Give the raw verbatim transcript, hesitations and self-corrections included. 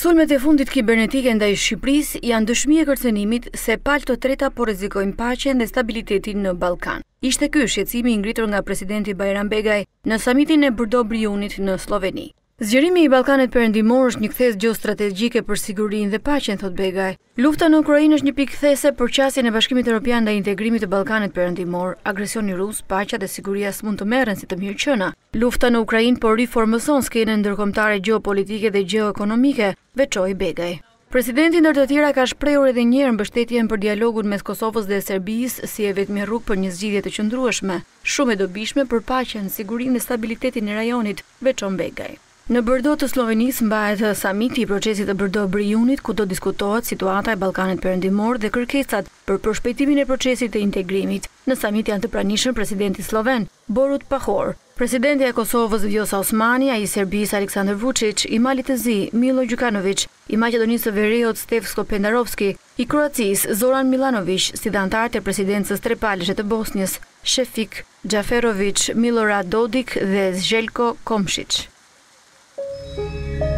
Sulmet e fundit kibernetike ndaj Shqipërisë janë dëshmi e kërcënimit se palë të treta po rrezikojnë paqen dhe stabilitetin në Ballkan. Ishte ky shqetësimi i ngritur nga presidenti Bajram Begaj në samitin e Brdo-Briunit në Sloveni. Zgjerimi i Ballkanit Perëndimor është një kthes gjeostrategjike për sigurinë dhe paqen, thot Begaj. Lufta në Ukrainë është një pikë kthese për qasjen e Bashkimit Evropian ndaj integrimit të Ballkanit Perëndimor. Agresioni rus, paqja dhe siguria s'mund të merren si të mirëqëna. Lufta në Ukrainë po riformëson skenën ndërkombëtare gjeopolitike dhe gjeoekonomike, veçoi Begaj. Presidenti ndër të tjera ka shprehur edhe një herë mbështetjen për dialogun mes Kosovës dhe Serbisë si e vetmi rrugë për një zgjidhje të qëndrueshme, shumë e dobishme për paqen, sigurinë dhe stabilitetin e rajonit, veçon Begaj. Në Brdo të Slovenisë mbahet samiti i procesit të Brdo-Briunit, ku do diskutohet situata e Ballkanit Perëndimor dhe kërkesat për përshpejtimin e procesit të integrimit. Në samit janë të pranishëm presidenti sloven Borut Pahor, presidenti e Kosovës Vjosa Osmani, ai i Serbisë Aleksandar Vučić, i Malit të Zi Milo Đukanović, i Maqedonisë së Veriut Stevsko Pendarovski, i Kroacisë Zoran Milanović, si dhe anëtarët e presidencës trepalëshe të Bosnjës Shefik Xhaferović, Milorad Dodik dhe Željko Komšić.